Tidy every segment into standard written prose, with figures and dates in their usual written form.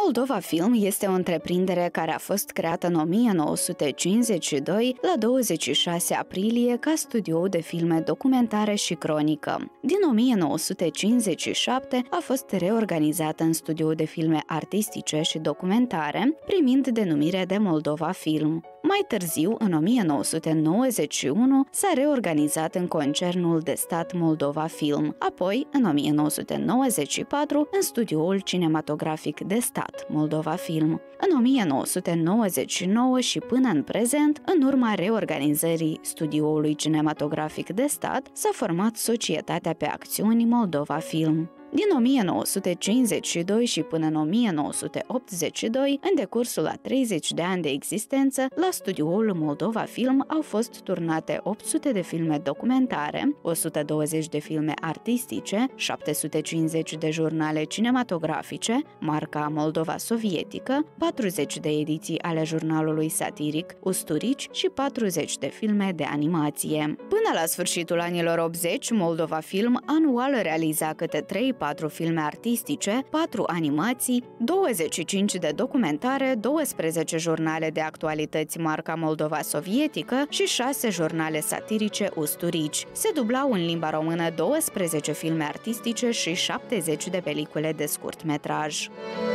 Moldova Film este o întreprindere care a fost creată în 1952 la 26 aprilie ca studio de filme documentare și cronică. Din 1957 a fost reorganizată în studio de filme artistice și documentare, primind denumirea de Moldova Film. Mai târziu, în 1991, s-a reorganizat în concernul de stat Moldova Film, apoi, în 1994, în studioul cinematografic de stat Moldova Film. În 1999 și până în prezent, în urma reorganizării studioului cinematografic de stat, s-a format Societatea pe Acțiuni Moldova Film. Din 1952 și până în 1982, în decursul a 30 de ani de existență, la studioul Moldova Film au fost turnate 800 de filme documentare, 120 de filme artistice, 750 de jurnale cinematografice, marca Moldova Sovietică, 40 de ediții ale jurnalului satiric Usturici și 40 de filme de animație. Până la sfârșitul anilor 80, Moldova Film anual realiza câte 3-4 filme artistice, 4 animații, 25 de documentare, 12 jurnale de actualități marca Moldova Sovietică și 6 jurnale satirice Usturici. Se dublau în limba română 12 filme artistice și 70 de pelicule de scurt metraj.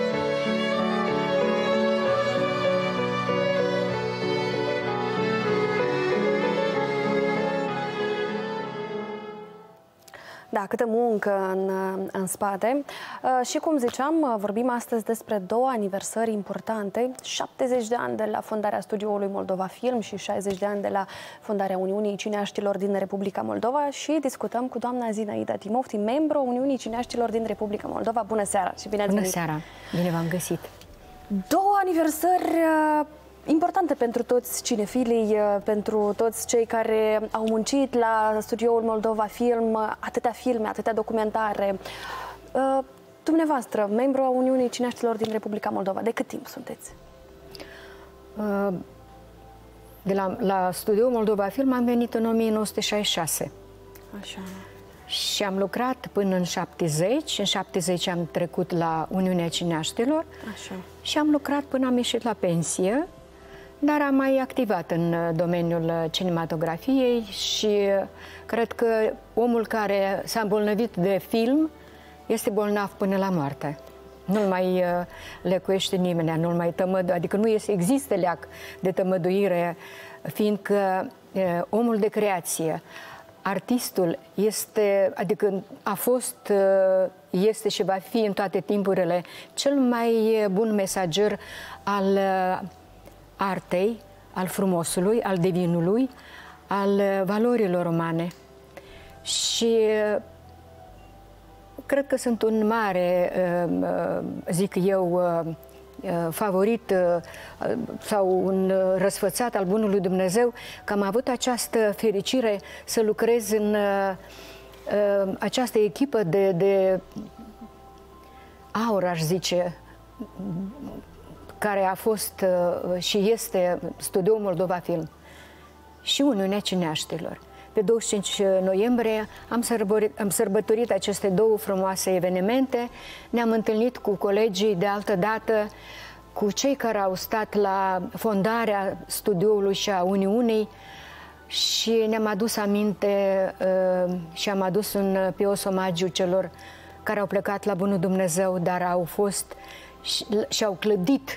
Da, câtă muncă în spate. Și cum ziceam, vorbim astăzi despre două aniversări importante, 70 de ani de la fondarea studioului Moldova Film și 60 de ani de la fondarea Uniunii Cineaștilor din Republica Moldova și discutăm cu doamna Zinaida Timofti, membru Uniunii Cineaștilor din Republica Moldova. Bună seara și bine ați venit! Bună seara! Bine v-am găsit! Două aniversări importante pentru toți cinefilii, pentru toți cei care au muncit la studioul Moldova Film, atâtea filme, atâtea documentare. Dumneavoastră, membru a Uniunii Cineaștilor din Republica Moldova, de cât timp sunteți? La studioul Moldova Film am venit în 1966. Așa. Și am lucrat până în 70. În 70 am trecut la Uniunea Cineaștilor. Așa. Și am lucrat până am ieșit la pensie. Dar am mai activat în domeniul cinematografiei și cred că omul care s-a îmbolnăvit de film este bolnav până la moarte. Nu-l mai lecuiește nimeni, nu-l mai tămăduie, adică nu există leac de tămăduire, fiindcă omul de creație, artistul este, adică a fost, este și va fi în toate timpurile cel mai bun mesager al artei, al frumosului, al divinului, al valorilor umane. Și cred că sunt un mare, zic eu, favorit sau un răsfățat al Bunului Dumnezeu, că am avut această fericire să lucrez în această echipă de aur, aș zice, care a fost și este studioul Moldova Film și Uniunea Cineaștilor. Pe 25 noiembrie am sărbătorit aceste două frumoase evenimente. Ne-am întâlnit cu colegii de altă dată, cu cei care au stat la fondarea studioului și a Uniunii și ne-am adus aminte și am adus un pios omagiu celor care au plecat la Bunul Dumnezeu, dar au fost și-au clădit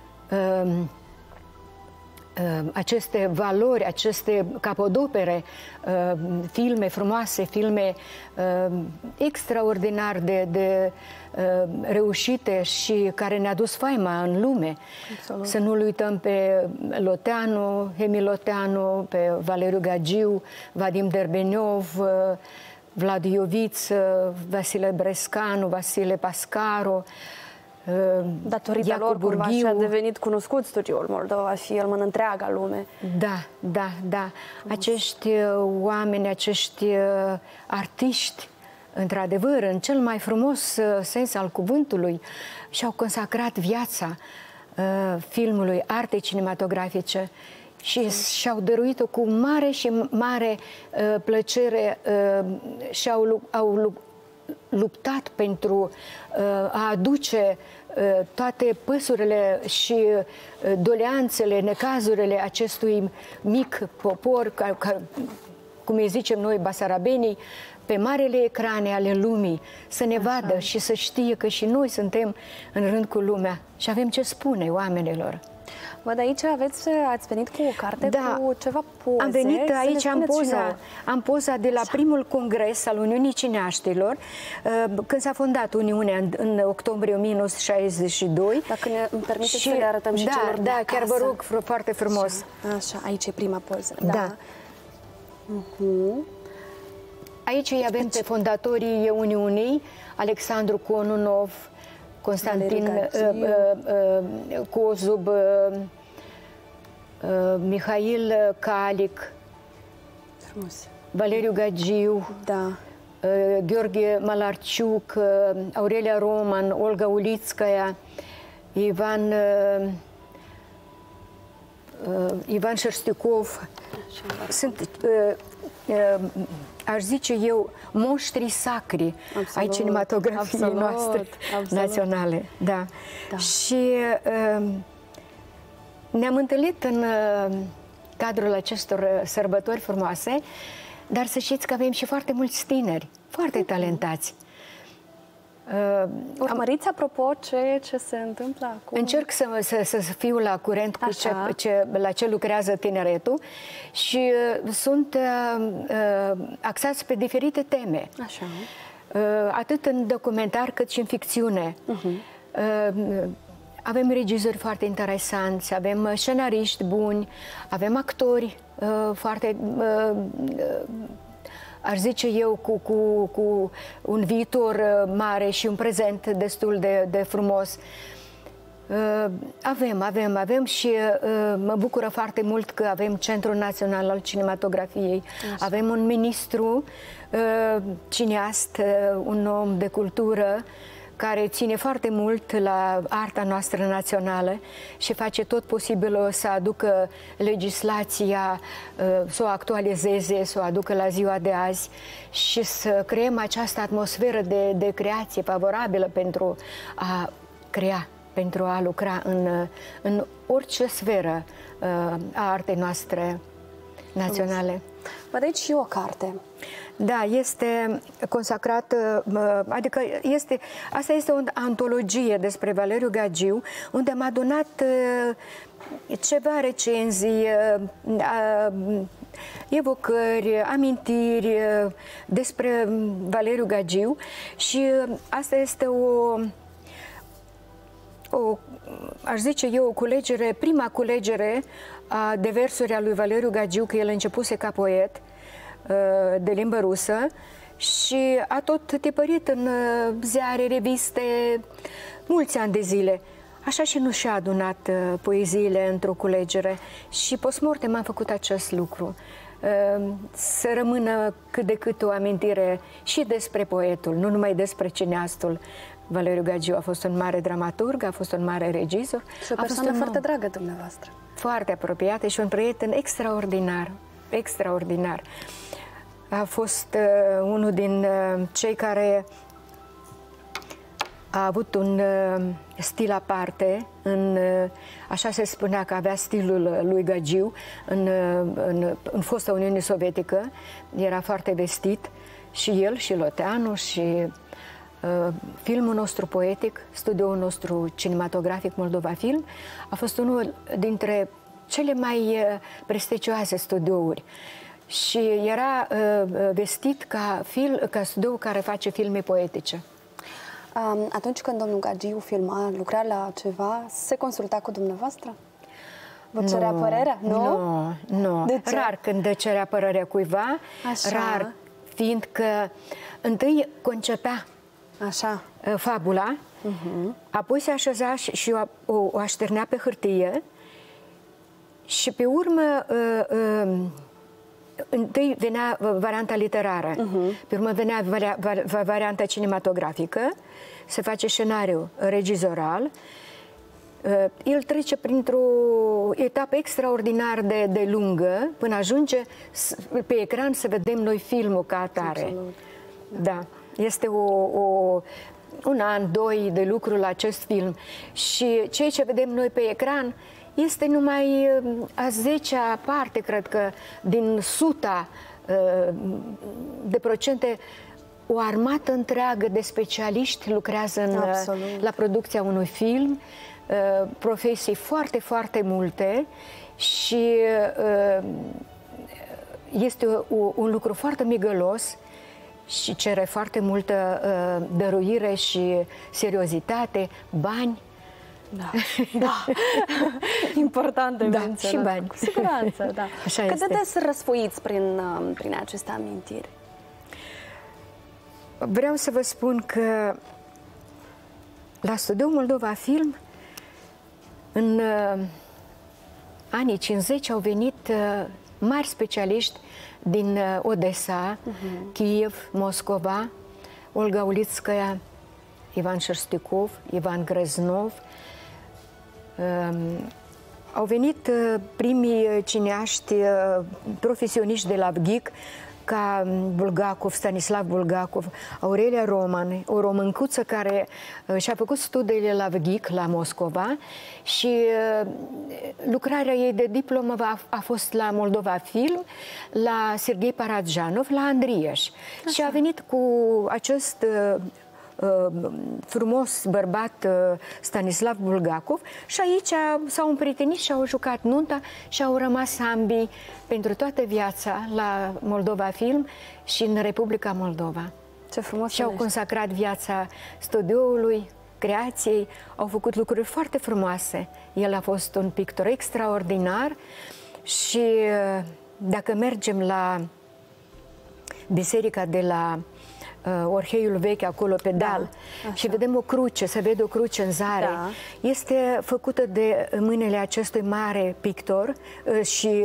aceste valori, aceste capodopere, filme frumoase, filme extraordinar de reușite și care ne-a dus faima în lume. Absolut. Să nu-l uităm pe Loteanu, Emil Loteanu, pe Valeriu Gagiu, Vadim Derbeniov, Vlad Ioviț, Vasile Brescanu, Vasile Pascaru. Datorită lor, cumva, și a devenit cunoscut studioul Moldova Film în întreaga lume. Da. Acești oameni, acești artiști, într-adevăr, în cel mai frumos sens al cuvântului, și-au consacrat viața filmului, artei cinematografice și și-au dăruit-o cu mare și mare plăcere și luptat pentru a aduce toate păsurile și doleanțele, necazurile acestui mic popor, cum îi zicem noi, basarabenii, pe marele ecrane ale lumii, să ne vadă și să știe că și noi suntem în rând cu lumea și avem ce spune oamenilor. Văd aici ați venit cu o carte cu ceva poze. Am venit aici, am poza de la primul congres al Uniunii Cineaștilor, când s-a fondat Uniunea în octombrie 1962. Dacă îmi permiteți să le arătăm și celor de acasă. Chiar vă rog, foarte frumos. Așa, aici e prima poză. Da. Aici îi avem pe fondatorii Uniunii, Alexandru Kononov, Constantin Kozub, Mihail Calic, Valeriu Gagiu, Gheorghe Malarciuc, Aurelia Roman, Olga Ulitskaya, Ivan Șerstiukov. Sunt, aș zice eu, moștrii sacri ai cinematografiei noastre naționale. Da. Și ne-am întâlnit în cadrul acestor sărbători frumoase, dar să știți că avem și foarte mulți tineri, foarte talentați. Urmăriți, apropo, ce se întâmplă acum? Încerc să fiu la curent cu la ce lucrează tineretul și sunt axați pe diferite teme. Așa. Atât în documentar cât și în ficțiune. Avem regizori foarte interesanți, avem scenariști buni, avem actori foarte... aș zice eu, cu un viitor mare și un prezent destul de frumos. Avem și mă bucură foarte mult că avem Centrul Național al Cinematografiei. Așa. Avem un ministru cineast, un om de cultură, care ține foarte mult la arta noastră națională și face tot posibilul să aducă legislația, să o actualizeze, să o aducă la ziua de azi și să creăm această atmosferă de creație favorabilă pentru a crea, pentru a lucra în orice sferă a artei noastre naționale. Văd aici și o carte. Da, este consacrată, adică asta este o antologie despre Valeriu Gagiu, unde am adunat ceva recenzii, evocări, amintiri despre Valeriu Gagiu și asta este aș zice eu, o culegere, prima culegere de versuri a lui Valeriu Gagiu, că el începuse ca poet de limbă rusă și a tot tipărit în ziare, reviste, mulți ani de zile. Așa și nu și-a adunat poeziile într-o culegere și post-mortem am făcut acest lucru. Să rămână cât de cât o amintire și despre poetul, nu numai despre cineastul. Valeriu Gagiu a fost un mare dramaturg, a fost un mare regizor. Și o persoană foarte dragă dumneavoastră. Foarte apropiată și un prieten extraordinar, extraordinar. A fost unul din cei care a avut un stil aparte, așa se spunea că avea stilul lui Gagiu în fosta Uniune Sovietică, era foarte vestit și el și Loteanu și filmul nostru poetic, studioul nostru cinematografic Moldova Film, a fost unul dintre cele mai prestigioase studiouri și era vestit ca studioul care face filme poetice. Atunci când domnul Gagiu filma, lucra la ceva, se consulta cu dumneavoastră? Vă cerea părerea? Nu. Rar când cerea părerea cuiva, rar, fiindcă întâi concepea fabula, apoi se așeza și o așternea pe hârtie și pe urmă întâi venea varianta literară, pe urmă venea varianta cinematografică, se face scenariu regizoral, el trece printr-o etapă extraordinar de lungă până ajunge pe ecran să vedem noi filmul ca atare. Absolut. Da. Este un an, doi de lucru la acest film și ceea ce vedem noi pe ecran este numai a 10-a parte, cred că, din 100% o armată întreagă de specialiști lucrează la producția unui film, profesii foarte, foarte multe și este un lucru foarte migălos și cere foarte multă dăruire și seriozitate, bani. Da, da. Important de menționat. Și bani. Cu siguranță, da. Așa Cât este. de des răsfoiți prin aceste amintiri? Vreau să vă spun că la Studioul Moldova Film, în anii 50 au venit mari specialiști din Odessa, Kiev, Moscova, Olga Ulitskaya, Ivan Șerstiukov, Ivan Greznov. Au venit primii cineaști profesioniști de la VGIC, ca Bulgakov, Stanislav Bulgakov, Aurelia Roman, o româncuță care și-a făcut studiile la VGIC, la Moscova, și lucrarea ei de diplomă a fost la Moldova Film, la Serghei Paradjanov, la Andrieș. Și a venit cu acest frumos bărbat Stanislav Bulgakov și aici s-au împrietenit și au jucat nunta și au rămas ambii pentru toată viața la Moldova Film și în Republica Moldova. Ce frumos! Și au consacrat viața studioului, creației, au făcut lucruri foarte frumoase. El a fost un pictor extraordinar și dacă mergem la biserica de la Orheiul Vechi, acolo pe deal, și vedem o cruce, se vede o cruce în zare. Este făcută de mâinile acestui mare pictor și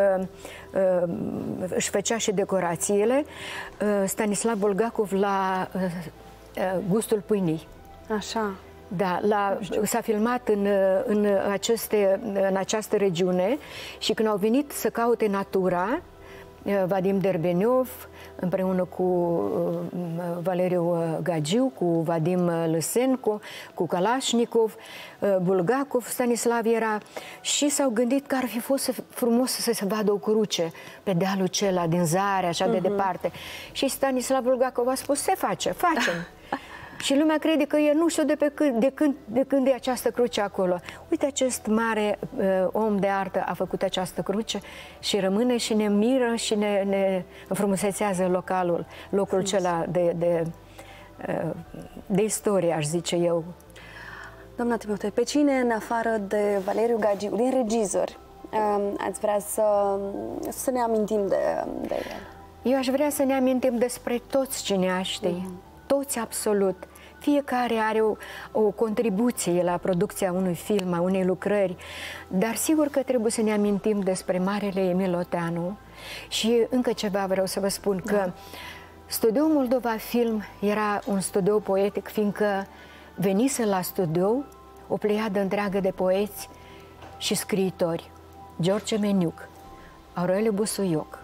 își făcea și decorațiile, Stanislav Bulgakov, la Gustul pâinii. Așa. Da, s-a filmat în această regiune și când au venit să caute natura, Vadim Derbeniov, împreună cu Valeriu Gagiu, cu Vadim Lăsenco, cu Kalashnikov, Bulgakov, Stanislav era, și s-au gândit că ar fi fost frumos să se vadă o cruce pe dealul acela din zare, așa de departe. Și Stanislav Bulgakov a spus, se face, facem. Și lumea crede că e, nu știu de când e această cruce acolo. Uite, acest mare om de artă a făcut această cruce și rămâne și ne miră și ne înfrumusețează locul acela de istorie, aș zice eu. Doamna Timotei, pe cine, în afară de Valeriu Gagiu, din regizori, ați vrea să ne amintim de el? Eu aș vrea să ne amintim despre toți cineaștii, toți absolut. Fiecare are o contribuție la producția unui film, a unei lucrări, dar sigur că trebuie să ne amintim despre marele Emil Oteanu. Și încă ceva vreau să vă spun, că Studioul Moldova Film era un studio poetic, fiindcă venise la studio o pleiadă întreagă de poeți și scriitori. George Meniuc, Aureliu Busuioc,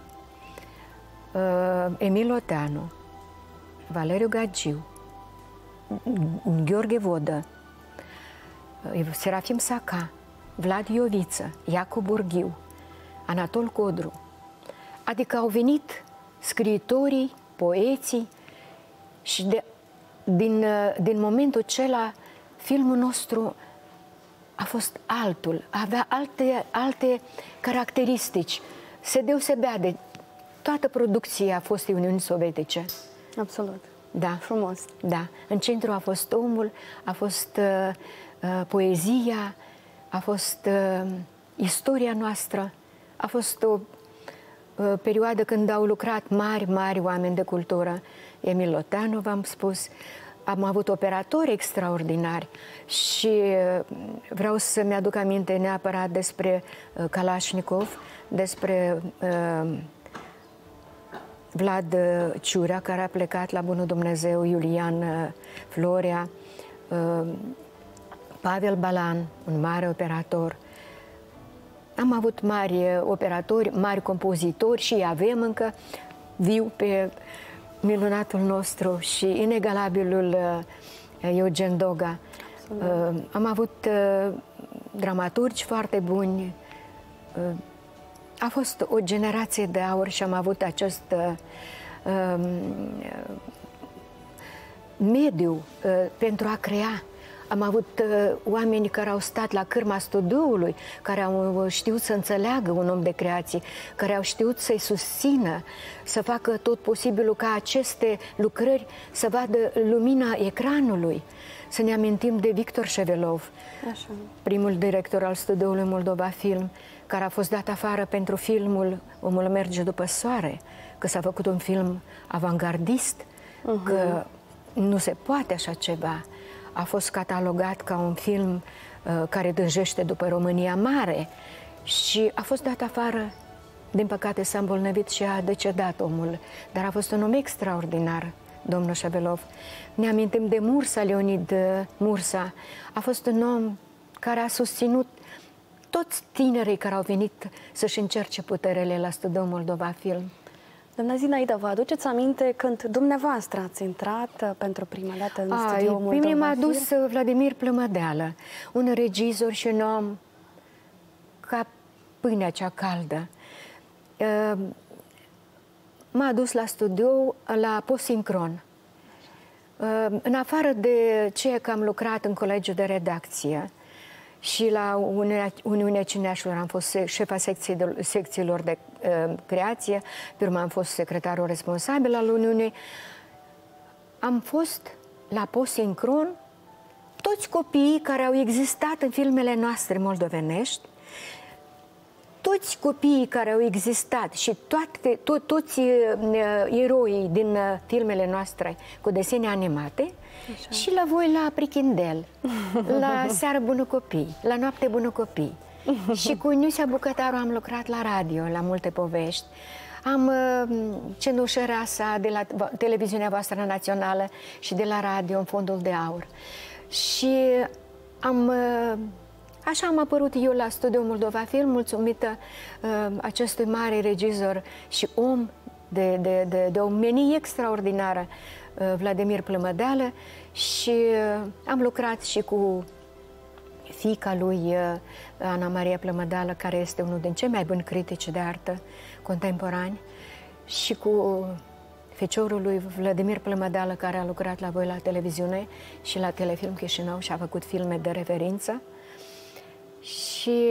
Emil Oteanu, Valeriu Gagiu, Gheorghe Vodă, Serafim Saca, Vlad Ioviță, Iacob Burghiu, Anatol Codru. Adică au venit scriitorii, poeții și din momentul acela filmul nostru a fost altul, avea alte caracteristici. Se deosebea de toată producția fostei Uniuni Sovietice. Absolut. Da. Frumos. Da. În centru a fost omul, a fost poezia, a fost istoria noastră, a fost o perioadă când au lucrat mari oameni de cultură. Emil Oteanu, v-am spus, am avut operatori extraordinari și vreau să-mi aduc aminte neapărat despre Kalashnikov, despre Vlad Ciurea, care a plecat la Bunul Dumnezeu, Iulian Florea, Pavel Balan, un mare operator. Am avut mari operatori, mari compozitori și avem încă viu minunatul nostru și inegalabilul Eugen Doga. Am avut dramaturgi foarte buni. A fost o generație de aur și am avut acest mediu pentru a crea. Am avut oameni care au stat la cârma studioului, care au știut să înțeleagă un om de creație, care au știut să-i susțină, să facă tot posibilul ca aceste lucrări să vadă lumina ecranului. Să ne amintim de Victor Șevelov, primul director al studioului Moldova Film, care a fost dat afară pentru filmul Omul merge după soare, că s-a făcut un film avangardist, că nu se poate așa ceva. A fost catalogat ca un film care dânjește după România Mare și a fost dat afară. Din păcate s-a îmbolnăvit și a decedat omul, dar a fost un om extraordinar, domnul Șevelov. Ne amintim de Mursa, Leonid Mursa. A fost un om care a susținut toți tinerii care au venit să-și încerce puterele la studioul Moldova Film. Doamna Zinaida, vă aduceți aminte când dumneavoastră ați intrat pentru prima dată în studioul Moldova Film? Pe mine m-a dus Vladimir Plămădeală, un regizor și un om ca pâinea cea caldă. M-a dus la studio la Posincron. În afară de ceea că am lucrat în colegiul de redacție și la Uniunea Cineașilor am fost șefa secțiilor de creație, pe urmă am fost secretarul responsabil al Uniunii, am fost la Posincron toți copiii care au existat în filmele noastre moldovenești, toți copiii care au existat și toți eroii din filmele noastre cu desene animate. Așa. Și la voi la Prichindel, la Seară Bună Copii, la Noapte Bună Copii. Și cu Niusia Bucătaru am lucrat la radio, la Multe Povești. Am cenușăreasa de la televiziunea voastră națională și de la radio în Fondul de Aur. Și așa am apărut eu la studioul Moldova Film, mulțumită acestui mare regizor și om de o menie extraordinară, Vladimir Plămădeală, și am lucrat și cu fiica lui, Ana Maria Plămădeală, care este unul din cei mai buni critici de artă contemporani, și cu feciorul lui Vladimir Plămădeală, care a lucrat la voi la televiziune și la Telefilm Chișinău și a făcut filme de referință. Și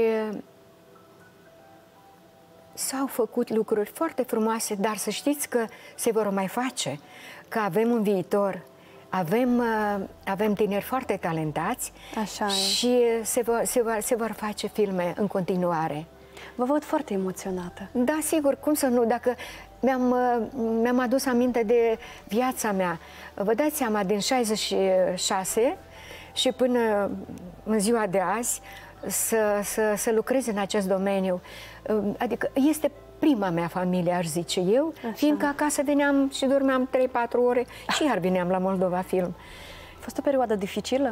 s-au făcut lucruri foarte frumoase, dar să știți că se vor mai face, că avem un viitor, avem tineri foarte talentați. Așa și se vor face filme în continuare. Vă văd foarte emoționată. Da, sigur, cum să nu, dacă mi-am adus aminte de viața mea. Vă dați seama, din 66 și până în ziua de azi, să lucrez în acest domeniu. Adică este prima mea familie, aș zice eu, fiindcă acasă veneam și dormeam 3-4 ore și iar veneam la Moldova Film. A fost o perioadă dificilă?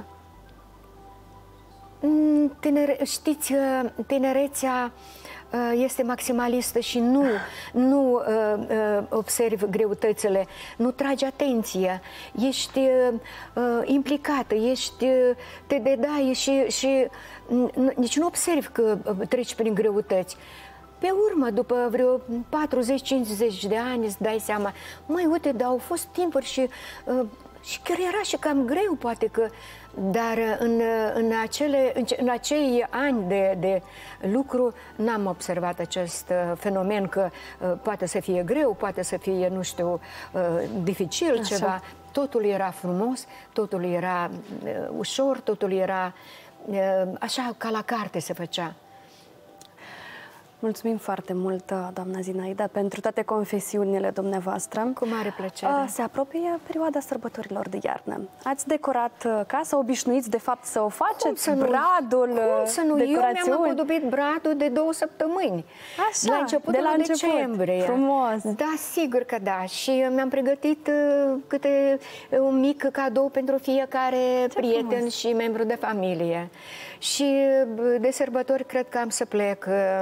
Știți, tinerețea este maximalistă și nu observi greutățile, nu tragi atenție, ești implicată, te dedai și nici nu observi că treci prin greutăți. Pe urmă, după vreo 40-50 de ani, îți dai seama, măi, uite, dar au fost timpuri și chiar era și cam greu, poate că, dar în acei ani de lucru n-am observat acest fenomen că poate să fie greu, poate să fie, nu știu, dificil ceva. Totul era frumos, totul era ușor, totul era așa ca la carte se făcea. Mulțumim foarte mult, doamna Zinaida, pentru toate confesiunile dumneavoastră. Cu mare plăcere. Se apropie perioada sărbătorilor de iarnă. Ați decorat casa, obișnuiți de fapt să o faceți? Bradul, cum să nu? decorațiuni? Eu mi-am împodobit bradul de 2 săptămâni. Așa, la începutul decembrie. Frumos. Da, sigur că da. Și mi-am pregătit câte un mic cadou pentru fiecare prieten și membru de familie. Și de sărbători cred că am să plec în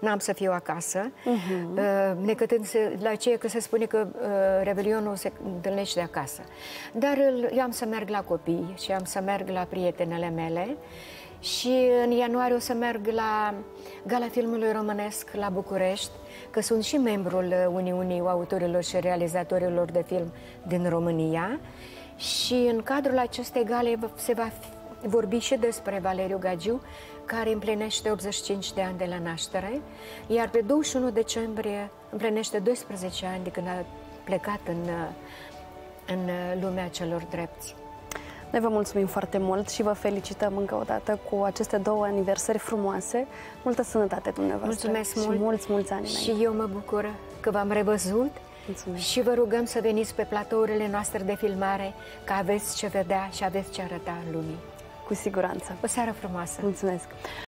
n-am să fiu acasă, necătând la aceea că se spune că Revelionul se întâlnește acasă. Dar eu am să merg la copii și am să merg la prietenele mele și în ianuarie o să merg la Gala Filmului Românesc la București, că sunt și membrul Uniunii Autorilor și Realizatorilor de Film din România și în cadrul acestei gale se va vorbi și despre Valeriu Gagiu, care împlinește 85 de ani de la naștere, iar pe 21 decembrie împlinește 12 ani de când a plecat în lumea celor drepți. Noi vă mulțumim foarte mult și vă felicităm încă o dată cu aceste 2 aniversări frumoase. Multă sănătate dumneavoastră. Mulțumesc mult. Mulți ani Și eu mă bucur că v-am revăzut. Mulțumesc. Și vă rugăm să veniți pe platourile noastre de filmare, că aveți ce vedea și aveți ce arăta în lumii. Cu siguranță. O seară frumoasă. Mulțumesc.